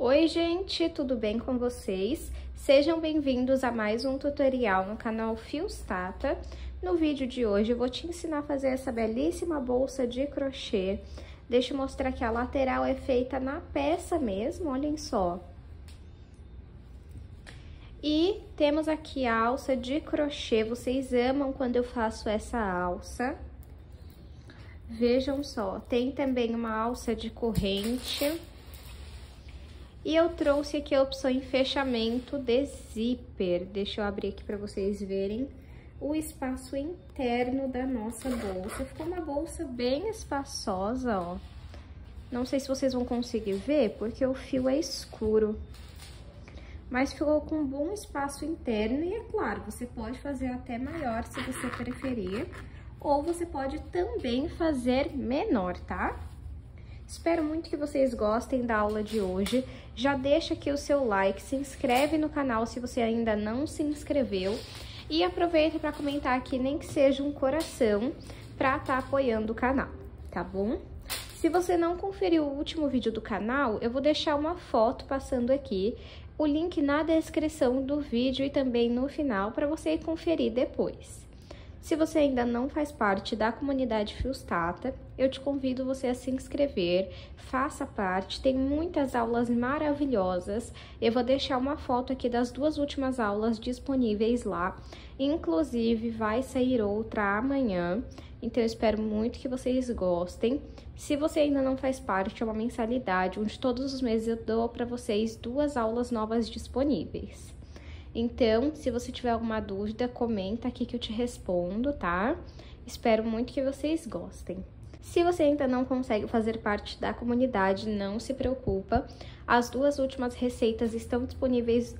Oi gente, tudo bem com vocês? Sejam bem-vindos a mais um tutorial no canal Fios Tata. No vídeo de hoje eu vou te ensinar a fazer essa belíssima bolsa de crochê. Deixa eu mostrar que a lateral é feita na peça mesmo, olhem só. E temos aqui a alça de crochê, vocês amam quando eu faço essa alça. Vejam só, tem também uma alça de corrente. E eu trouxe aqui a opção em fechamento de zíper. Deixa eu abrir aqui para vocês verem o espaço interno da nossa bolsa. Ficou uma bolsa bem espaçosa, ó. Não sei se vocês vão conseguir ver, porque o fio é escuro. Mas ficou com um bom espaço interno e, é claro, você pode fazer até maior se você preferir. Ou você pode também fazer menor, tá? Espero muito que vocês gostem da aula de hoje. Já deixa aqui o seu like, se inscreve no canal se você ainda não se inscreveu. E aproveita para comentar aqui, nem que seja um coração, para estar apoiando o canal, tá bom? Se você não conferiu o último vídeo do canal, eu vou deixar uma foto passando aqui, o link na descrição do vídeo e também no final para você conferir depois. Se você ainda não faz parte da comunidade Fios Tata, eu te convido você a se inscrever, faça parte, tem muitas aulas maravilhosas. Eu vou deixar uma foto aqui das duas últimas aulas disponíveis lá, inclusive vai sair outra amanhã, então eu espero muito que vocês gostem. Se você ainda não faz parte, é uma mensalidade, onde todos os meses eu dou para vocês 2 aulas novas disponíveis. Então, se você tiver alguma dúvida, comenta aqui que eu te respondo, tá? Espero muito que vocês gostem. Se você ainda não consegue fazer parte da comunidade, não se preocupa. As 2 últimas receitas estão disponíveis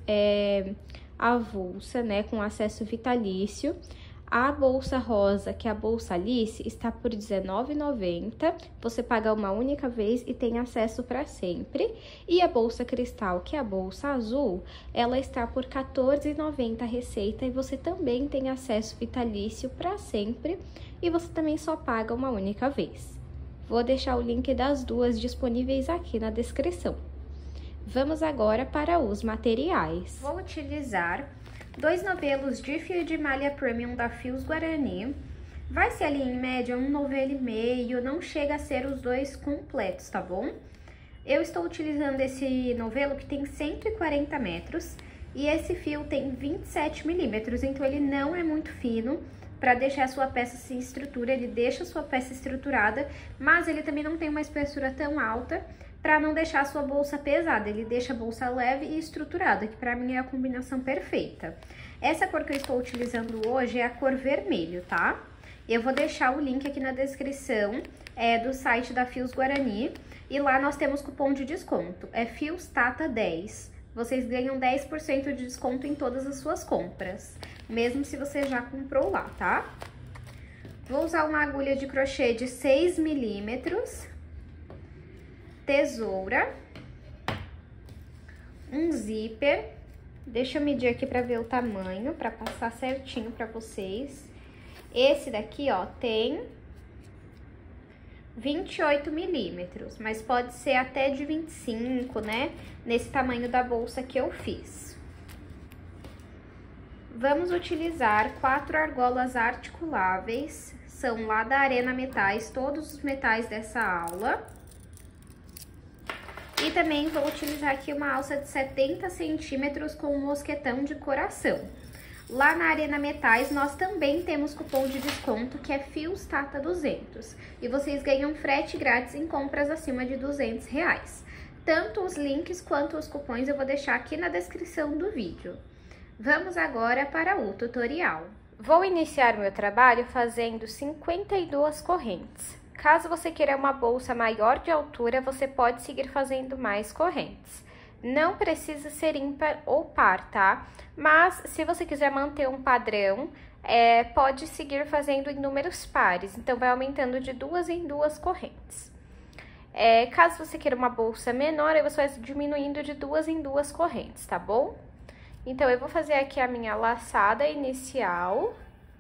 avulsa, né, com acesso vitalício. A bolsa rosa, que é a bolsa Alice, está por R$19,90. Você paga uma única vez e tem acesso para sempre. E a bolsa cristal, que é a bolsa azul, ela está por R$14,90 a receita e você também tem acesso vitalício para sempre. E você também só paga uma única vez. Vou deixar o link das 2 disponíveis aqui na descrição. Vamos agora para os materiais. Vou utilizar 2 novelos de fio de malha premium da Fios Guarani. Vai ser ali em média um novelo e meio, não chega a ser os 2 completos, tá bom? Eu estou utilizando esse novelo que tem 140 metros e esse fio tem 27 milímetros, então ele não é muito fino para deixar a sua peça sem estrutura, ele deixa a sua peça estruturada, mas ele também não tem uma espessura tão alta para não deixar a sua bolsa pesada, ele deixa a bolsa leve e estruturada, que para mim é a combinação perfeita. Essa cor que eu estou utilizando hoje é a cor vermelho, tá? Eu vou deixar o link aqui na descrição do site da Fios Guarani, e lá nós temos cupom de desconto, é Fios Tata 10. Vocês ganham 10% de desconto em todas as suas compras, mesmo se você já comprou lá, tá? Vou usar uma agulha de crochê de 6 milímetros, tesoura, um zíper, deixa eu medir aqui para ver o tamanho, para passar certinho para vocês. Esse daqui, ó, tem 28 milímetros, mas pode ser até de 25, né? Nesse tamanho da bolsa que eu fiz. Vamos utilizar 4 argolas articuláveis, são lá da Arena Metais, todos os metais dessa aula. E também vou utilizar aqui uma alça de 70 centímetros com um mosquetão de coração. Lá na Arena Metais, nós também temos cupom de desconto, que é Fios Tata 200. E vocês ganham frete grátis em compras acima de R$200. Tanto os links quanto os cupons eu vou deixar aqui na descrição do vídeo. Vamos agora para o tutorial. Vou iniciar meu trabalho fazendo 52 correntes. Caso você queira uma bolsa maior de altura, você pode seguir fazendo mais correntes. Não precisa ser ímpar ou par, tá? Mas, se você quiser manter um padrão, pode seguir fazendo em números pares. Então, vai aumentando de 2 em 2 correntes. Caso você queira uma bolsa menor, aí você vai diminuindo de 2 em 2 correntes, tá bom? Então, eu vou fazer aqui a minha laçada inicial.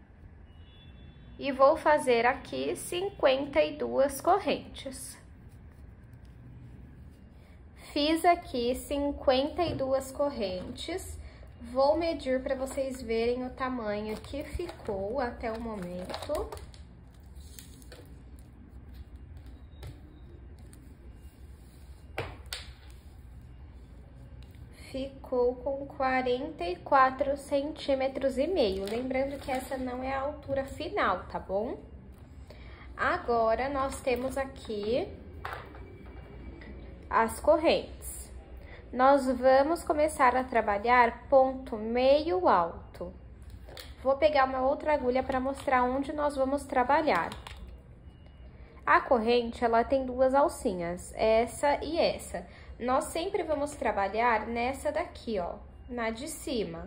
E vou fazer aqui 52 correntes. Fiz aqui 52 correntes. Vou medir para vocês verem o tamanho que ficou até o momento. Ficou com 44 centímetros e meio. Lembrando que essa não é a altura final, tá bom? Agora, nós temos aqui as correntes. Nós vamos começar a trabalhar ponto meio alto. Vou pegar uma outra agulha para mostrar onde nós vamos trabalhar. A corrente, ela tem duas alcinhas, essa e essa. Nós sempre vamos trabalhar nessa daqui, ó, na de cima.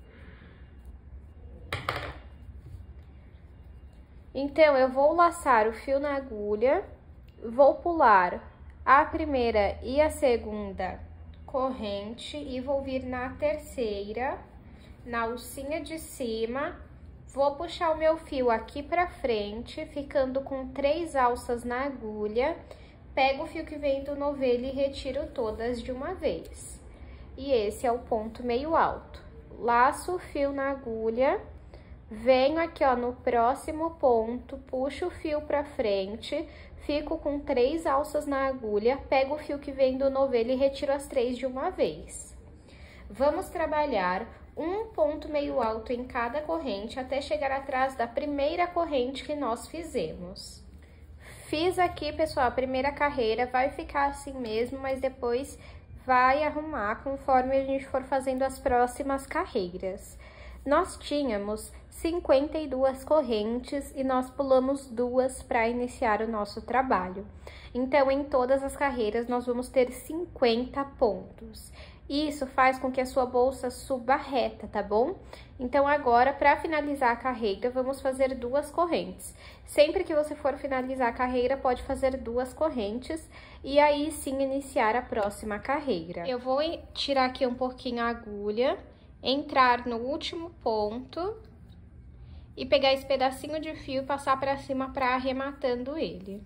Então, eu vou laçar o fio na agulha, vou pular a primeira e a segunda corrente e vou vir na terceira, na alcinha de cima, vou puxar o meu fio aqui pra frente, ficando com 3 alças na agulha, pego o fio que vem do novelo e retiro todas de uma vez. E esse é o ponto meio alto. Laço o fio na agulha, venho aqui, ó, no próximo ponto, puxo o fio pra frente, fico com 3 alças na agulha, pego o fio que vem do novelo e retiro as 3 de uma vez. Vamos trabalhar um ponto meio alto em cada corrente até chegar atrás da primeira corrente que nós fizemos. Fiz aqui, pessoal, a primeira carreira, vai ficar assim mesmo, mas depois vai arrumar conforme a gente for fazendo as próximas carreiras. Nós tínhamos 52 correntes e nós pulamos 2 para iniciar o nosso trabalho. Então, em todas as carreiras, nós vamos ter 50 pontos. Isso faz com que a sua bolsa suba reta, tá bom? Então, agora, para finalizar a carreira, vamos fazer 2 correntes. Sempre que você for finalizar a carreira, pode fazer 2 correntes e aí sim iniciar a próxima carreira. Eu vou tirar aqui um pouquinho a agulha, entrar no último ponto e pegar esse pedacinho de fio e passar para cima para arrematando ele.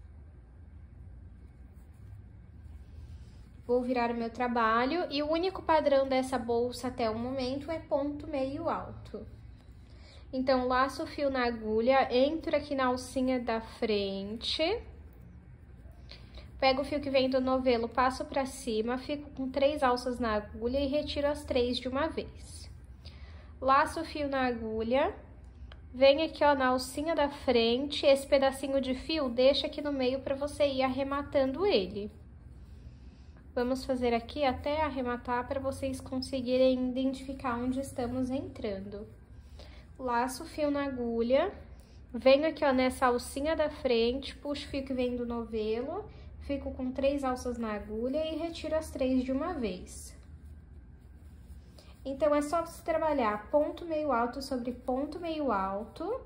Vou virar o meu trabalho e o único padrão dessa bolsa até o momento é ponto meio alto. Então, laço o fio na agulha, entro aqui na alcinha da frente, pego o fio que vem do novelo, passo pra cima, fico com 3 alças na agulha e retiro as 3 de uma vez. Laço o fio na agulha, venho aqui, ó, na alcinha da frente, esse pedacinho de fio deixa aqui no meio pra você ir arrematando ele. Vamos fazer aqui até arrematar para vocês conseguirem identificar onde estamos entrando. Laço o fio na agulha, venho aqui, ó, nessa alcinha da frente, puxo o fio que vem do novelo, fico com 3 alças na agulha e retiro as 3 de uma vez. Então, é só você trabalhar ponto meio alto sobre ponto meio alto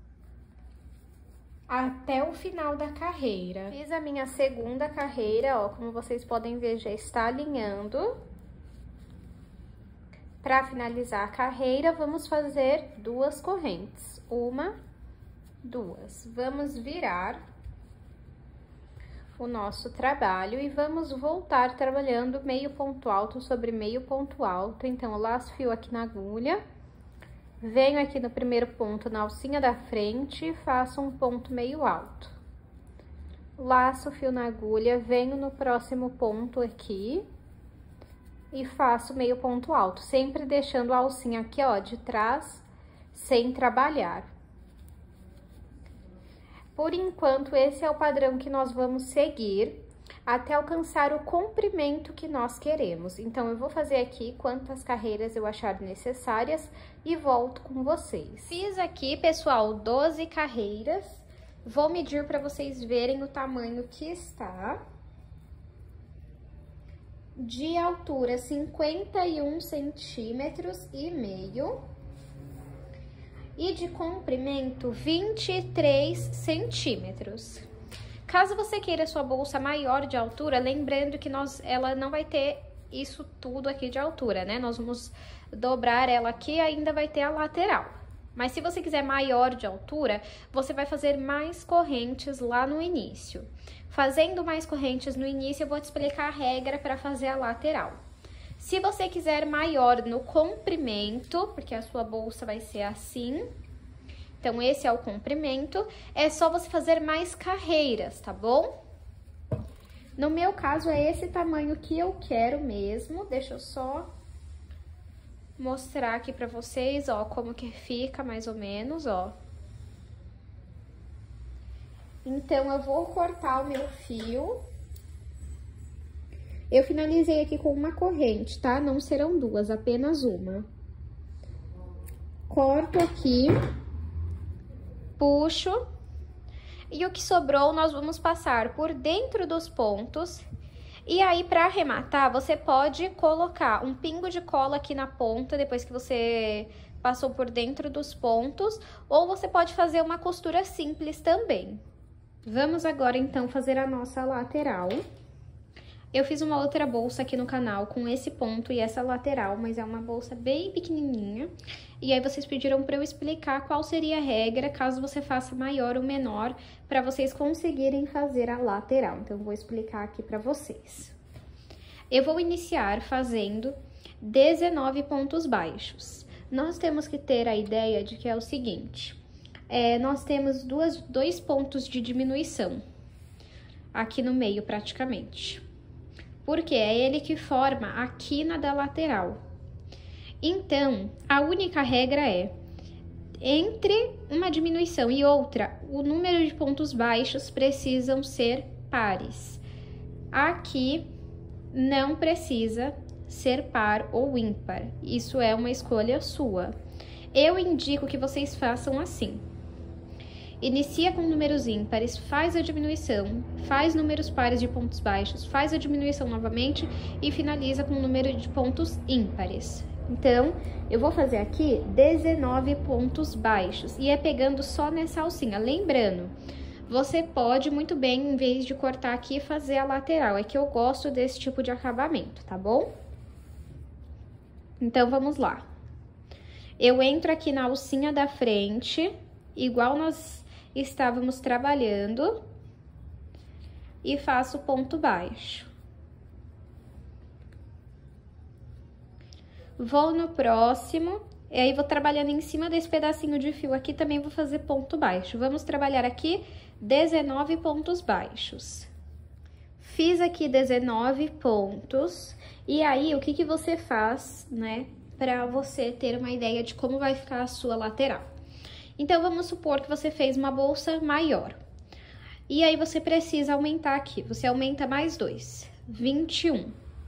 até o final da carreira. Fiz a minha segunda carreira, ó, como vocês podem ver, já está alinhando. Para finalizar a carreira, vamos fazer 2 correntes. 1, 2. Vamos virar o nosso trabalho e vamos voltar trabalhando meio ponto alto sobre meio ponto alto. Então, eu laço o fio aqui na agulha, venho aqui no primeiro ponto na alcinha da frente e faço um ponto meio alto. Laço o fio na agulha, venho no próximo ponto aqui e faço meio ponto alto, sempre deixando a alcinha aqui, ó, de trás, sem trabalhar. Por enquanto, esse é o padrão que nós vamos seguir até alcançar o comprimento que nós queremos. Então, eu vou fazer aqui quantas carreiras eu achar necessárias e volto com vocês. Fiz aqui, pessoal, 12 carreiras. Vou medir para vocês verem o tamanho que está. De altura, 51 centímetros e meio. E de comprimento, 23 centímetros. Caso você queira sua bolsa maior de altura, lembrando que ela não vai ter isso tudo aqui de altura, né? Nós vamos dobrar ela aqui e ainda vai ter a lateral. Mas se você quiser maior de altura, você vai fazer mais correntes lá no início. Fazendo mais correntes no início, eu vou te explicar a regra para fazer a lateral. Se você quiser maior no comprimento, porque a sua bolsa vai ser assim, então esse é o comprimento, é só você fazer mais carreiras, tá bom? No meu caso, é esse tamanho que eu quero mesmo. Deixa eu só mostrar aqui pra vocês, ó, como que fica mais ou menos, ó. Então, eu vou cortar o meu fio. Eu finalizei aqui com uma corrente, tá? Não serão duas, apenas uma. Corto aqui, puxo. E o que sobrou, nós vamos passar por dentro dos pontos. E aí, para arrematar, você pode colocar um pingo de cola aqui na ponta, depois que você passou por dentro dos pontos, ou você pode fazer uma costura simples também. Vamos agora, então, fazer a nossa lateral. Eu fiz uma outra bolsa aqui no canal com esse ponto e essa lateral, mas é uma bolsa bem pequenininha. E aí, vocês pediram para eu explicar qual seria a regra, caso você faça maior ou menor, para vocês conseguirem fazer a lateral. Então, eu vou explicar aqui para vocês. Eu vou iniciar fazendo 19 pontos baixos. Nós temos que ter a ideia de que é o seguinte, nós temos dois pontos de diminuição aqui no meio, praticamente. Porque é ele que forma a quina da lateral. Então, a única regra é, entre uma diminuição e outra, o número de pontos baixos precisam ser pares. Aqui, não precisa ser par ou ímpar. Isso é uma escolha sua. Eu indico que vocês façam assim. Inicia com números ímpares, faz a diminuição, faz números pares de pontos baixos, faz a diminuição novamente e finaliza com o número de pontos ímpares. Então, eu vou fazer aqui 19 pontos baixos e é pegando só nessa alcinha. Lembrando, você pode muito bem, em vez de cortar aqui, fazer a lateral. É que eu gosto desse tipo de acabamento, tá bom? Então, vamos lá. Eu entro aqui na alcinha da frente, igual nós estávamos trabalhando, e faço ponto baixo. Vou no próximo, e aí vou trabalhando em cima desse pedacinho de fio aqui, também vou fazer ponto baixo. Vamos trabalhar aqui 19 pontos baixos. Fiz aqui 19 pontos, e aí o que que você faz, né, para você ter uma ideia de como vai ficar a sua lateral. Então, vamos supor que você fez uma bolsa maior. E aí, você precisa aumentar aqui. Você aumenta mais 2, 21.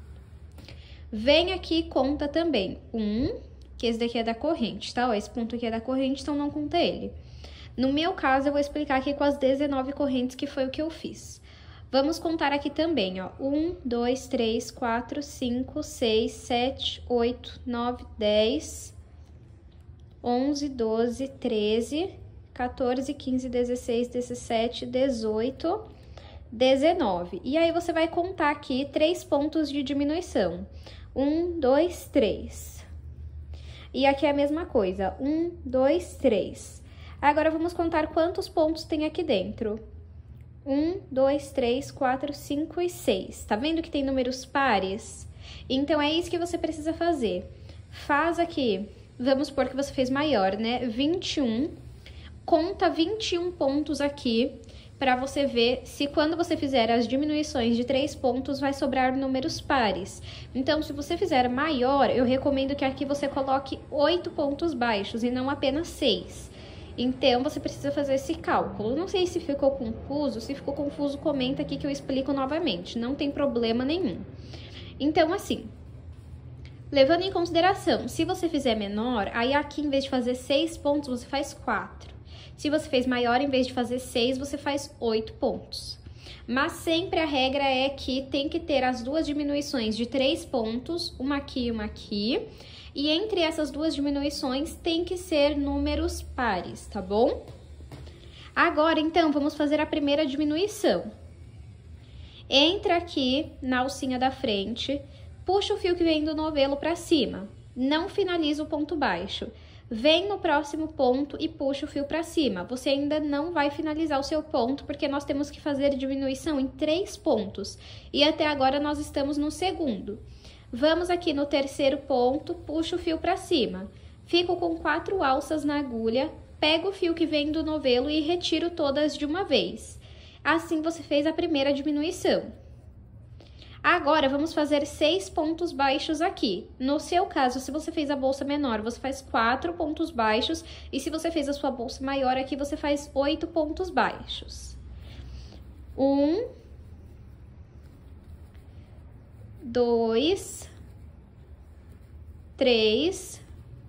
Vem aqui e conta também. 1, que esse daqui é da corrente, tá? Ó, esse ponto aqui é da corrente, então não conta ele. No meu caso, eu vou explicar aqui com as 19 correntes, que foi o que eu fiz. Vamos contar aqui também, ó. 1, 2, 3, 4, 5, 6, 7, 8, 9, 10... 11, 12, 13, 14, 15, 16, 17, 18, 19. E aí, você vai contar aqui 3 pontos de diminuição. 1, 2, 3. E aqui é a mesma coisa. 1, 2, 3. Agora, vamos contar quantos pontos tem aqui dentro. 1, 2, 3, 4, 5 e 6. Tá vendo que tem números pares? Então, é isso que você precisa fazer. Faz aqui... Vamos supor que você fez maior, né? 21. Conta 21 pontos aqui para você ver se quando você fizer as diminuições de 3 pontos vai sobrar números pares. Então, se você fizer maior, eu recomendo que aqui você coloque 8 pontos baixos e não apenas 6. Então, você precisa fazer esse cálculo. Não sei se ficou confuso. Se ficou confuso, comenta aqui que eu explico novamente. Não tem problema nenhum. Então, assim... Levando em consideração, se você fizer menor, aí aqui em vez de fazer 6 pontos, você faz 4. Se você fez maior, em vez de fazer 6, você faz 8 pontos. Mas sempre a regra é que tem que ter as duas diminuições de 3 pontos, uma aqui e uma aqui. E entre essas duas diminuições tem que ser números pares, tá bom? Agora, então, vamos fazer a primeira diminuição. Entra aqui na alcinha da frente... Puxa o fio que vem do novelo para cima, não finaliza o ponto baixo. Vem no próximo ponto e puxa o fio para cima. Você ainda não vai finalizar o seu ponto, porque nós temos que fazer diminuição em 3 pontos. E até agora nós estamos no segundo. Vamos aqui no terceiro ponto, puxa o fio para cima. Fico com 4 alças na agulha, pego o fio que vem do novelo e retiro todas de uma vez. Assim você fez a primeira diminuição. Agora, vamos fazer 6 pontos baixos aqui. No seu caso, se você fez a bolsa menor, você faz 4 pontos baixos. E se você fez a sua bolsa maior aqui, você faz 8 pontos baixos. 1, 2, 3,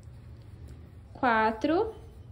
4,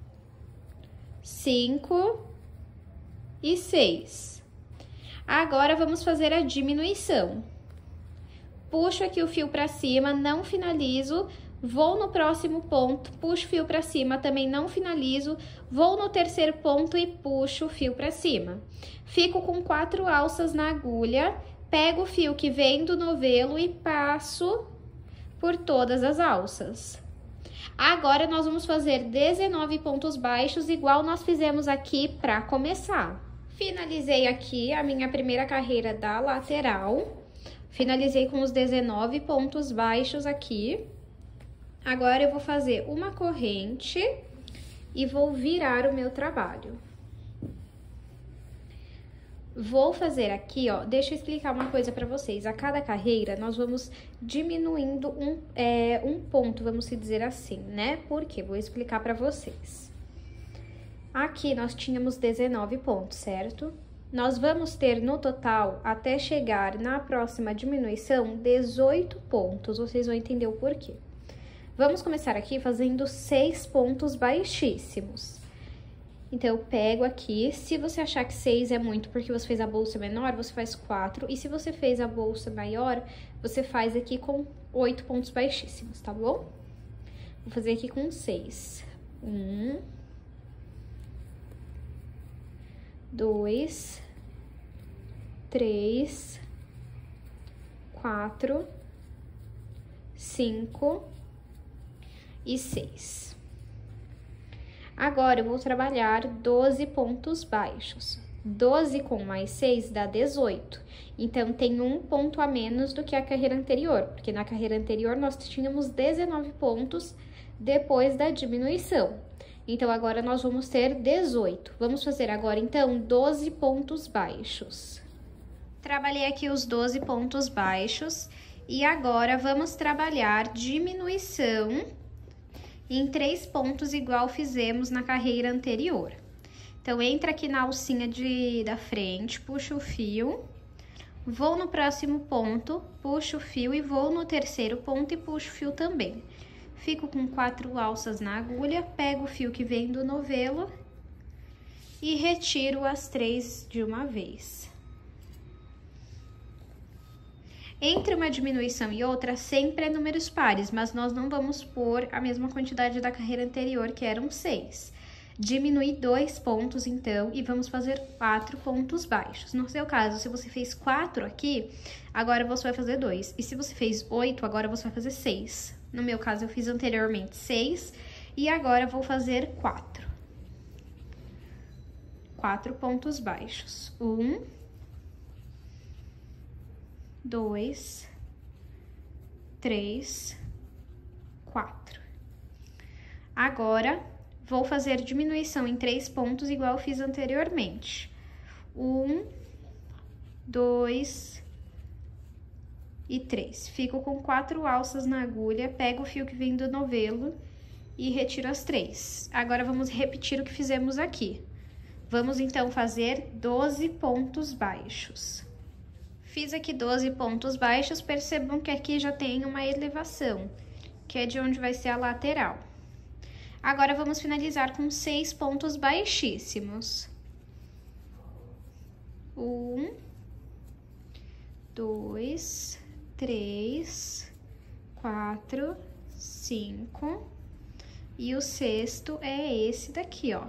5 e 6. Agora, vamos fazer a diminuição. Puxo aqui o fio para cima, não finalizo, vou no próximo ponto, puxo o fio para cima, também não finalizo, vou no terceiro ponto e puxo o fio para cima. Fico com 4 alças na agulha, pego o fio que vem do novelo e passo por todas as alças. Agora, nós vamos fazer 19 pontos baixos, igual nós fizemos aqui para começar. Finalizei aqui a minha primeira carreira da lateral. Finalizei com os 19 pontos baixos aqui. Agora, eu vou fazer uma corrente e vou virar o meu trabalho. Vou fazer aqui, ó, deixa eu explicar uma coisa pra vocês. A cada carreira, nós vamos diminuindo um ponto, vamos dizer assim, né? Por quê? Vou explicar pra vocês. Aqui, nós tínhamos 19 pontos, certo? Nós vamos ter no total, até chegar na próxima diminuição, 18 pontos. Vocês vão entender o porquê. Vamos começar aqui fazendo 6 pontos baixíssimos. Então, eu pego aqui, se você achar que 6 é muito porque você fez a bolsa menor, você faz 4. E se você fez a bolsa maior, você faz aqui com 8 pontos baixíssimos, tá bom? Vou fazer aqui com 6. 1, 2, 3, 4, 5 e 6. Agora, eu vou trabalhar 12 pontos baixos. 12 com mais 6 dá 18. Então, tem um ponto a menos do que a carreira anterior, porque na carreira anterior nós tínhamos 19 pontos depois da diminuição. Então, agora nós vamos ter 18. Vamos fazer agora, então, 12 pontos baixos. Trabalhei aqui os 12 pontos baixos e agora vamos trabalhar diminuição em 3 pontos, igual fizemos na carreira anterior. Então, entra aqui na alcinha da frente, puxa o fio, vou no próximo ponto, puxo o fio e vou no terceiro ponto e puxo o fio também. Fico com 4 alças na agulha, pego o fio que vem do novelo e retiro as 3 de uma vez. Entre uma diminuição e outra, sempre é números pares, mas nós não vamos pôr a mesma quantidade da carreira anterior, que eram 6. Diminui 2 pontos, então, e vamos fazer 4 pontos baixos. No seu caso, se você fez 4 aqui, agora você vai fazer 2. E se você fez 8, agora você vai fazer 6. No meu caso, eu fiz anteriormente 6 e agora vou fazer 4. 4 pontos baixos. 1, 2, 3, 4. Agora, vou fazer diminuição em 3 pontos, igual eu fiz anteriormente. 1, 2 e 3. Fico com 4 alças na agulha, pego o fio que vem do novelo e retiro as 3. Agora, vamos repetir o que fizemos aqui. Vamos, então, fazer 12 pontos baixos. Fiz aqui 12 pontos baixos, percebam que aqui já tem uma elevação, que é de onde vai ser a lateral. Agora, vamos finalizar com 6 pontos baixíssimos. 1, 2, 3, 4, 5. E o sexto é esse daqui, ó.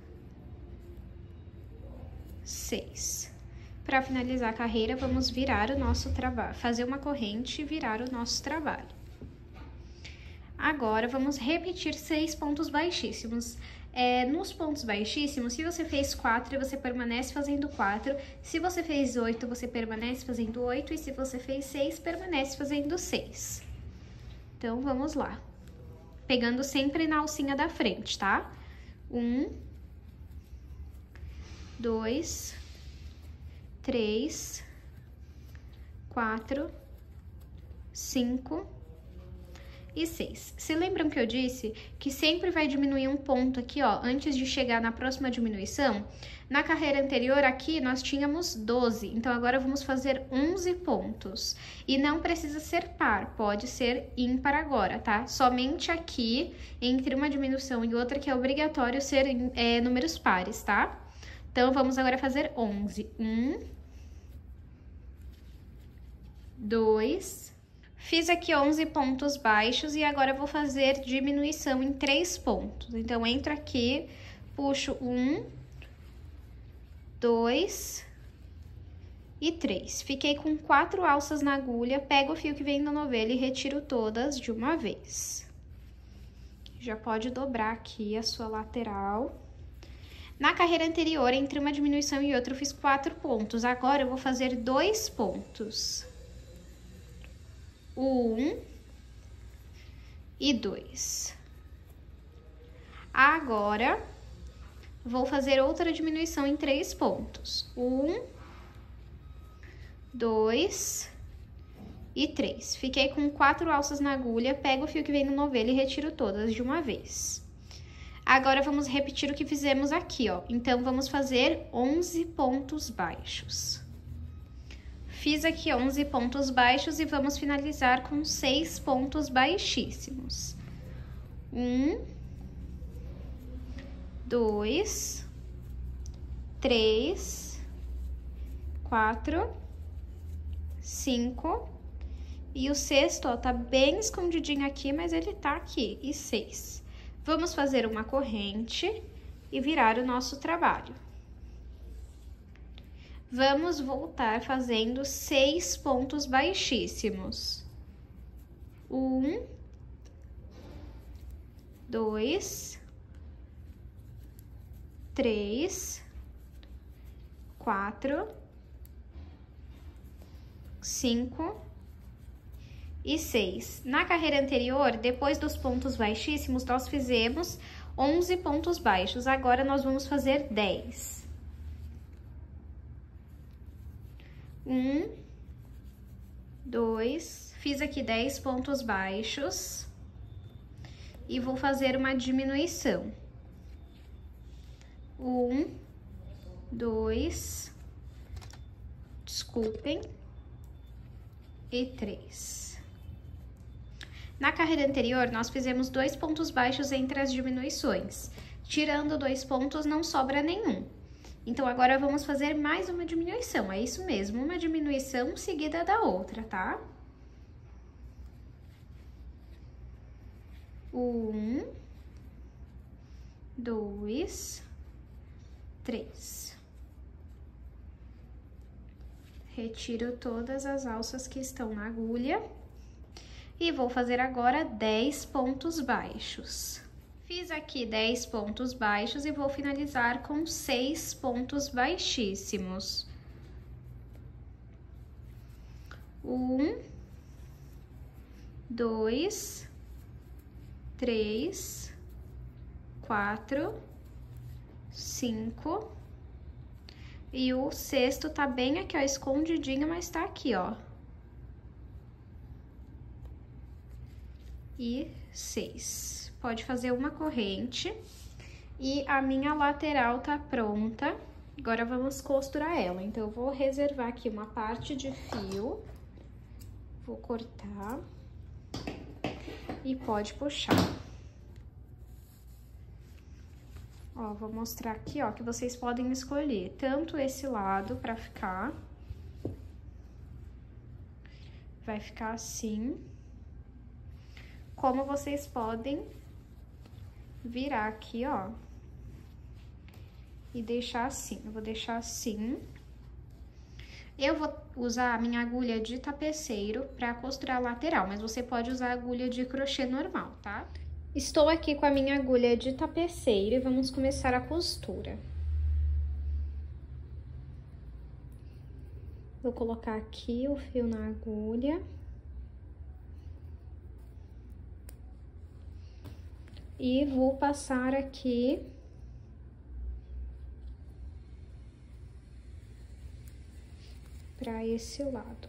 6. Para finalizar a carreira, vamos virar o nosso trabalho, fazer uma corrente e virar o nosso trabalho. Agora, vamos repetir 6 pontos baixíssimos. Nos pontos baixíssimos, se você fez 4, você permanece fazendo 4. Se você fez 8, você permanece fazendo 8. E se você fez 6, permanece fazendo 6. Então, vamos lá. Pegando sempre na alcinha da frente, tá? 1, 2, 3, 4, 5 e 6. Se lembram que eu disse que sempre vai diminuir um ponto aqui, ó, antes de chegar na próxima diminuição? Na carreira anterior aqui nós tínhamos 12, então agora vamos fazer 11 pontos. E não precisa ser par, pode ser ímpar agora, tá? Somente aqui, entre uma diminuição e outra, que é obrigatório ser números pares, tá? Então, vamos agora fazer 11. 1, 2... Fiz aqui 11 pontos baixos e agora eu vou fazer diminuição em 3 pontos. Então, entro aqui, puxo 1, 2 e 3. Fiquei com 4 alças na agulha, pego o fio que vem na novela e retiro todas de uma vez. Já pode dobrar aqui a sua lateral. Na carreira anterior, entre uma diminuição e outra, eu fiz 4 pontos. Agora, eu vou fazer 2 pontos. 1 e 2. Agora, vou fazer outra diminuição em 3 pontos. 1, 2 e 3. Fiquei com 4 alças na agulha, pego o fio que vem no novelo e retiro todas de uma vez. Agora, vamos repetir o que fizemos aqui, ó. Então, vamos fazer 11 pontos baixos. Fiz aqui 11 pontos baixos e vamos finalizar com 6 pontos baixíssimos. 1, 2, 3, 4, 5. E o sexto, ó, tá bem escondidinho aqui, mas ele tá aqui. E 6. Vamos fazer uma corrente e virar o nosso trabalho. Vamos voltar fazendo 6 pontos baixíssimos. 1, 2, 3, 4, 5 e 6. Na carreira anterior, depois dos pontos baixíssimos, nós fizemos 11 pontos baixos. Agora, nós vamos fazer 10. 1, 2, fiz aqui 10 pontos baixos e vou fazer uma diminuição. 1, 2, desculpem, e 3. Na carreira anterior, nós fizemos 2 pontos baixos entre as diminuições. Tirando 2 pontos, não sobra nenhum. Então, agora vamos fazer mais uma diminuição, é isso mesmo, uma diminuição seguida da outra, tá? 1, 2, 3. Retiro todas as alças que estão na agulha e vou fazer agora 10 pontos baixos. Fiz aqui 10 pontos baixos e vou finalizar com 6 pontos baixíssimos. 1, 2, 3, 4, 5. E o sexto tá bem aqui, ó, escondidinho, mas tá aqui, ó. E 6. Pode fazer uma corrente. E a minha lateral tá pronta. Agora, vamos costurar ela. Então, eu vou reservar aqui uma parte de fio. Vou cortar. E pode puxar. Ó, vou mostrar aqui, ó, que vocês podem escolher tanto esse lado pra ficar. Vai ficar assim. Como vocês podem virar aqui, ó. E deixar assim. Eu vou deixar assim. Eu vou usar a minha agulha de tapeceiro para costurar a lateral, mas você pode usar a agulha de crochê normal, tá? Estou aqui com a minha agulha de tapeceiro e vamos começar a costura. Vou colocar aqui o fio na agulha. E vou passar aqui para esse lado.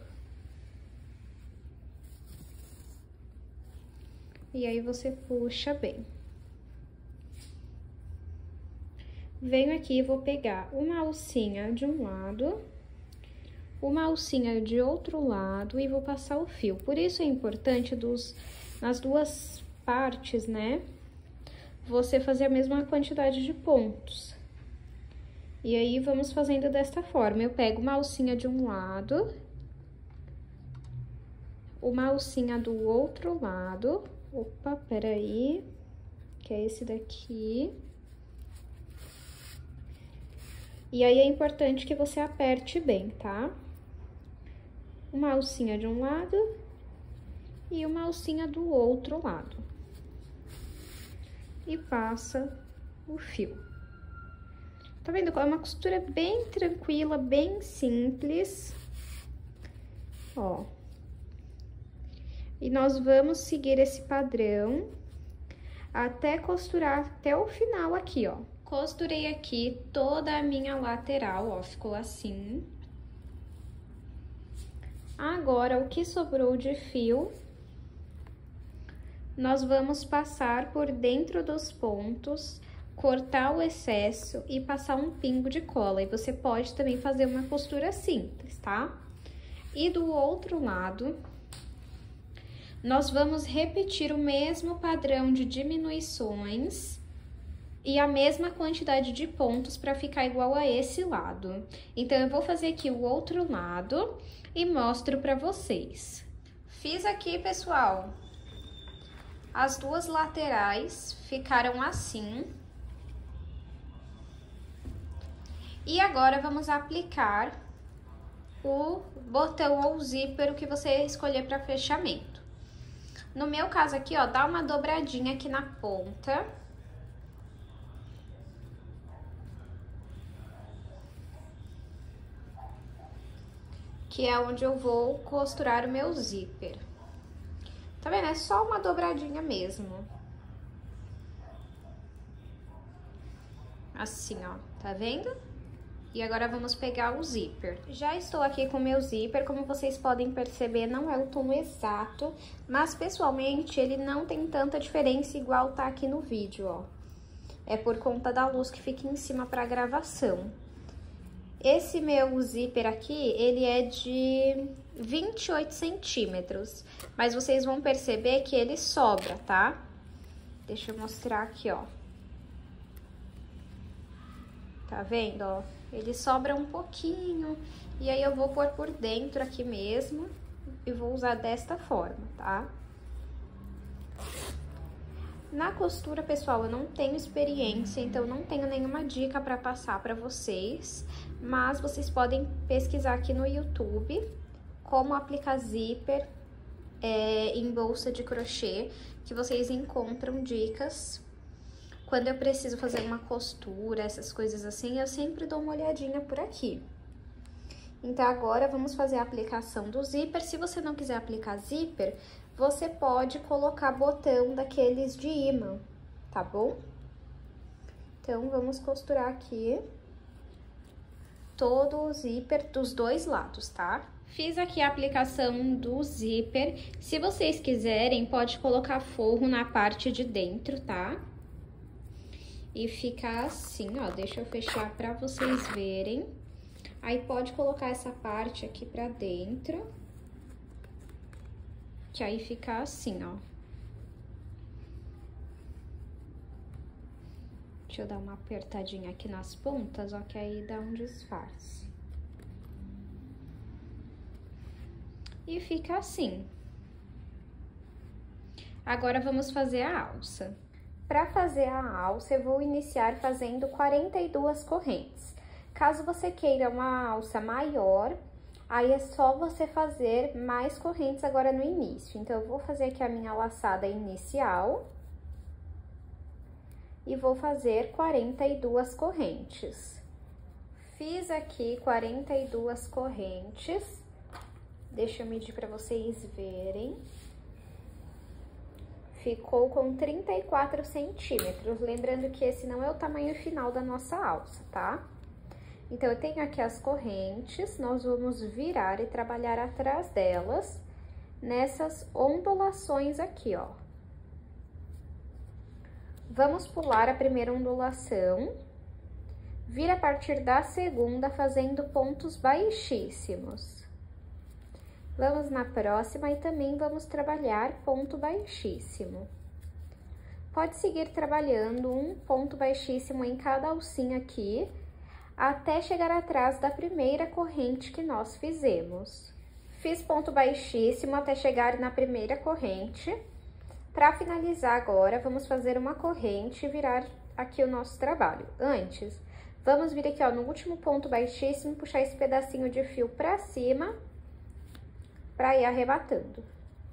E aí, você puxa bem. Venho aqui e vou pegar uma alcinha de um lado, uma alcinha de outro lado e vou passar o fio. Por isso é importante nas duas partes, né? Você fazer a mesma quantidade de pontos. E aí, vamos fazendo desta forma. Eu pego uma alcinha de um lado, uma alcinha do outro lado. Opa, peraí, que é esse daqui. E aí, é importante que você aperte bem, tá? Uma alcinha de um lado e uma alcinha do outro lado. E passa o fio. Tá vendo? É uma costura bem tranquila, bem simples. Ó. E nós vamos seguir esse padrão até costurar até o final aqui, ó. Costurei aqui toda a minha lateral, ó, ficou assim. Agora, o que sobrou de fio, nós vamos passar por dentro dos pontos, cortar o excesso e passar um pingo de cola. E você pode também fazer uma costura simples, tá? E do outro lado, nós vamos repetir o mesmo padrão de diminuições e a mesma quantidade de pontos para ficar igual a esse lado. Então, eu vou fazer aqui o outro lado e mostro para vocês. Fiz aqui, pessoal, as duas laterais ficaram assim. E agora, vamos aplicar o botão ou zíper que você escolher para fechamento. No meu caso aqui, ó, dá uma dobradinha aqui na ponta. Que é onde eu vou costurar o meu zíper. Tá vendo? É só uma dobradinha mesmo. Assim, ó, tá vendo? E agora, vamos pegar o zíper. Já estou aqui com o meu zíper, como vocês podem perceber, não é o tom exato, mas pessoalmente ele não tem tanta diferença igual tá aqui no vídeo, ó. É por conta da luz que fica em cima pra gravação. Esse meu zíper aqui, ele é de 28 centímetros, mas vocês vão perceber que ele sobra, tá? Deixa eu mostrar aqui, ó. Tá vendo, ó? Ele sobra um pouquinho, e aí eu vou pôr por dentro aqui mesmo, e vou usar desta forma, tá? Na costura, pessoal, eu não tenho experiência, então não tenho nenhuma dica pra passar pra vocês, mas vocês podem pesquisar aqui no YouTube como aplicar zíper em bolsa de crochê, que vocês encontram dicas. Quando eu preciso fazer uma costura, essas coisas assim, eu sempre dou uma olhadinha por aqui. Então, agora, vamos fazer a aplicação do zíper. Se você não quiser aplicar zíper, você pode colocar botão daqueles de imã, tá bom? Então, vamos costurar aqui todo o zíper dos dois lados, tá? Fiz aqui a aplicação do zíper. Se vocês quiserem, pode colocar forro na parte de dentro, tá? E ficar assim, ó, deixa eu fechar pra vocês verem. Aí, pode colocar essa parte aqui pra dentro, que aí fica assim, ó. Deixa eu dar uma apertadinha aqui nas pontas, ó, que aí dá um disfarce. E fica assim. Agora, vamos fazer a alça. Para fazer a alça, eu vou iniciar fazendo 42 correntes. Caso você queira uma alça maior, Aí é só você fazer mais correntes agora no início. Então, eu vou fazer aqui a minha laçada inicial. E vou fazer 42 correntes. Fiz aqui 42 correntes. Deixa eu medir para vocês verem. Ficou com 34 centímetros. Lembrando que esse não é o tamanho final da nossa alça, tá? Então, eu tenho aqui as correntes, nós vamos virar e trabalhar atrás delas, nessas ondulações aqui, ó. Vamos pular a primeira ondulação, vira a partir da segunda, fazendo pontos baixíssimos. Vamos na próxima e também vamos trabalhar ponto baixíssimo. Pode seguir trabalhando um ponto baixíssimo em cada alcinha aqui, até chegar atrás da primeira corrente que nós fizemos. Fiz ponto baixíssimo até chegar na primeira corrente. Para finalizar agora, vamos fazer uma corrente e virar aqui o nosso trabalho. Antes, vamos vir aqui, ó, no último ponto baixíssimo, puxar esse pedacinho de fio pra cima, pra ir arrebatando.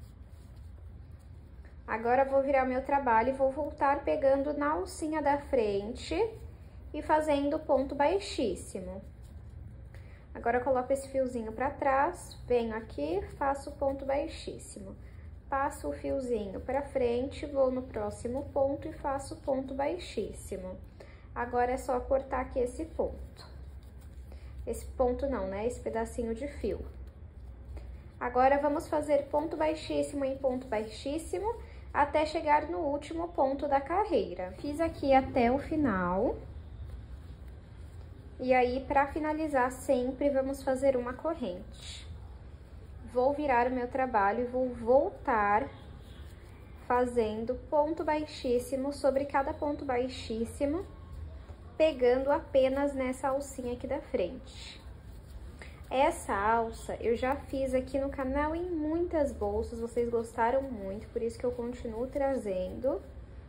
Agora, vou virar o meu trabalho e vou voltar pegando na alcinha da frente e fazendo ponto baixíssimo. Agora, eu coloco esse fiozinho pra trás, venho aqui, faço ponto baixíssimo. Passo o fiozinho pra frente, vou no próximo ponto e faço ponto baixíssimo. Agora, é só cortar aqui esse ponto. Esse ponto não, né? Esse pedacinho de fio. Agora, vamos fazer ponto baixíssimo em ponto baixíssimo, até chegar no último ponto da carreira. Fiz aqui até o final. E aí, pra finalizar sempre, vamos fazer uma corrente. Vou virar o meu trabalho e vou voltar fazendo ponto baixíssimo sobre cada ponto baixíssimo, pegando apenas nessa alcinha aqui da frente. Essa alça eu já fiz aqui no canal em muitas bolsas, vocês gostaram muito, por isso que eu continuo trazendo.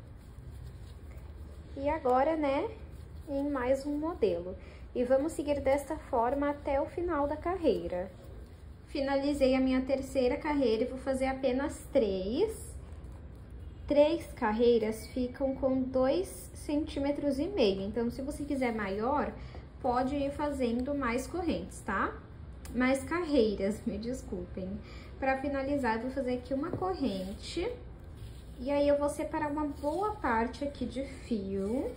E agora, né, em mais um modelo. E vamos seguir desta forma até o final da carreira. Finalizei a minha terceira carreira e vou fazer apenas 3. 3 carreiras ficam com 2,5 centímetros. Então, se você quiser maior, pode ir fazendo mais correntes, tá? Mais carreiras, me desculpem. Para finalizar, eu vou fazer aqui uma corrente. E aí, eu vou separar uma boa parte aqui de fio.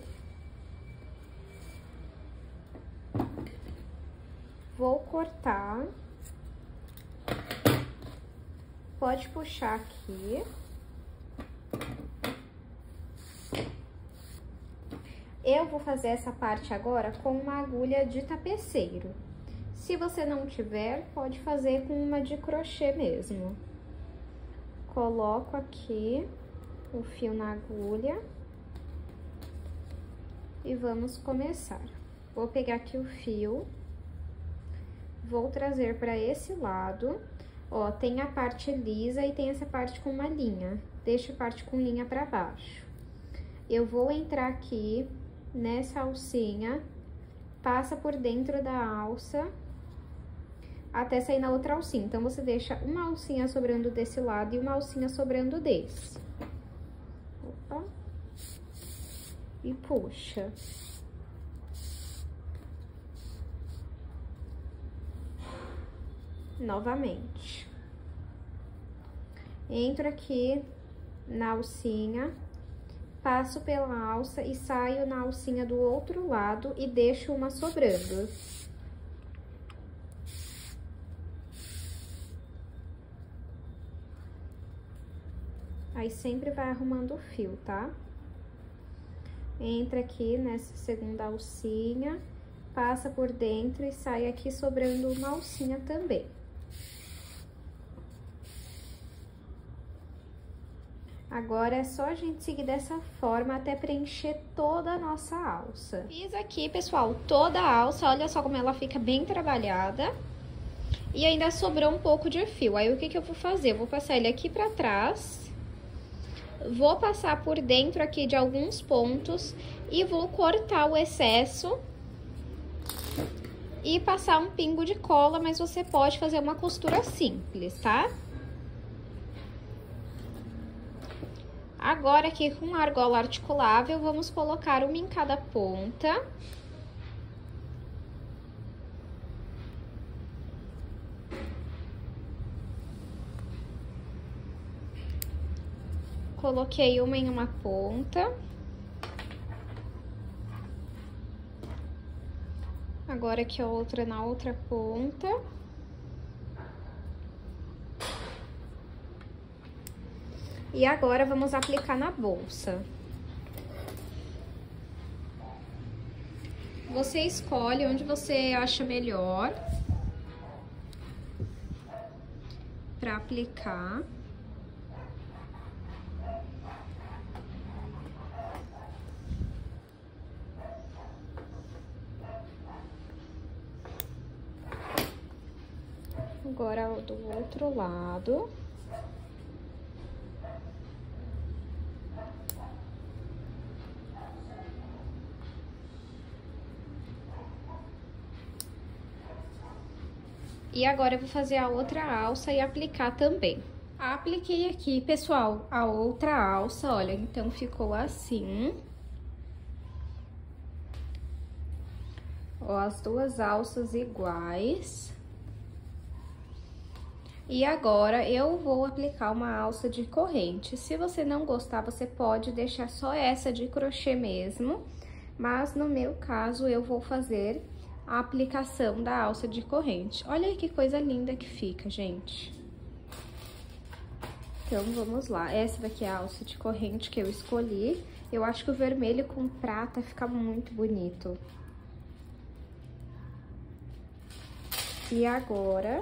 Vou cortar. Pode puxar aqui. Eu vou fazer essa parte agora com uma agulha de tapeceiro. Se você não tiver, pode fazer com uma de crochê mesmo. Coloco aqui o fio na agulha. E vamos começar. Vou pegar aqui o fio. Vou trazer para esse lado. Ó, tem a parte lisa e tem essa parte com uma linha. Deixa a parte com linha para baixo. Eu vou entrar aqui nessa alcinha, passa por dentro da alça, até sair na outra alcinha. Então, você deixa uma alcinha sobrando desse lado e uma alcinha sobrando desse. Opa. E puxa. Novamente. Entro aqui na alcinha, passo pela alça e saio na alcinha do outro lado e deixo uma sobrando. Aí, sempre vai arrumando o fio, tá? Entra aqui nessa segunda alcinha, passa por dentro e sai aqui sobrando uma alcinha também. Agora, é só a gente seguir dessa forma até preencher toda a nossa alça. Fiz aqui, pessoal, toda a alça, olha só como ela fica bem trabalhada. E ainda sobrou um pouco de fio. Aí, o que que eu vou fazer? Eu vou passar ele aqui pra trás. Vou passar por dentro aqui de alguns pontos e vou cortar o excesso e passar um pingo de cola, mas você pode fazer uma costura simples, tá? Agora, aqui com argola articulável, vamos colocar uma em cada ponta. Coloquei uma em uma ponta. Agora aqui a outra na outra ponta. E agora vamos aplicar na bolsa. Você escolhe onde você acha melhor para aplicar. Agora do outro lado. E agora eu vou fazer a outra alça e aplicar também. Apliquei aqui, pessoal, a outra alça, olha, então ficou assim. Ó, as duas alças iguais. E agora, eu vou aplicar uma alça de corrente. Se você não gostar, você pode deixar só essa de crochê mesmo. Mas, no meu caso, eu vou fazer a aplicação da alça de corrente. Olha aí que coisa linda que fica, gente. Então, vamos lá. Essa daqui é a alça de corrente que eu escolhi. Eu acho que o vermelho com prata fica muito bonito. E agora,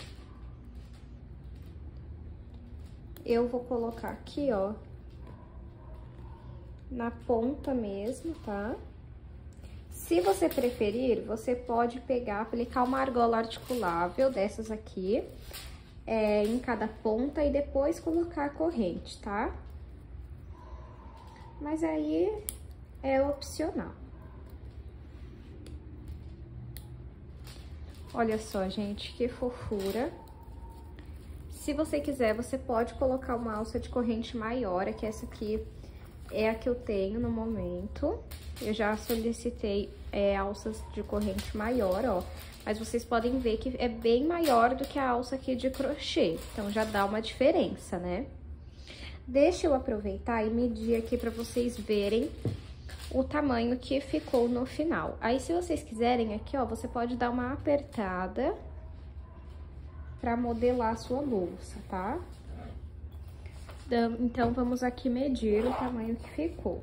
eu vou colocar aqui, ó, na ponta mesmo, tá? Se você preferir, você pode pegar, aplicar uma argola articulável dessas aqui, em cada ponta e depois colocar a corrente, tá? Mas aí é opcional. Olha só, gente, que fofura. Se você quiser, você pode colocar uma alça de corrente maior, que essa aqui é a que eu tenho no momento. Eu já solicitei alças de corrente maior, ó. Mas vocês podem ver que é bem maior do que a alça aqui de crochê. Então, já dá uma diferença, né? Deixa eu aproveitar e medir aqui pra vocês verem o tamanho que ficou no final. Aí, se vocês quiserem aqui, ó, você pode dar uma apertada pra modelar a sua bolsa, tá? Então, vamos aqui medir o tamanho que ficou.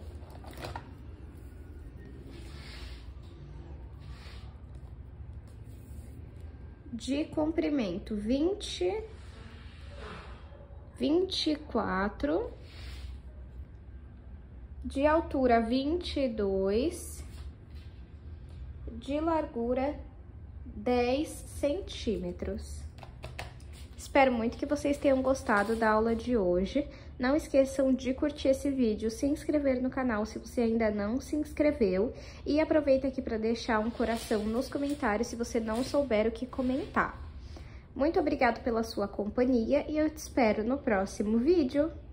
De comprimento, 24. De altura, 22. De largura, 10 centímetros. Espero muito que vocês tenham gostado da aula de hoje. Não esqueçam de curtir esse vídeo, se inscrever no canal se você ainda não se inscreveu. E aproveita aqui para deixar um coração nos comentários se você não souber o que comentar. Muito obrigada pela sua companhia e eu te espero no próximo vídeo.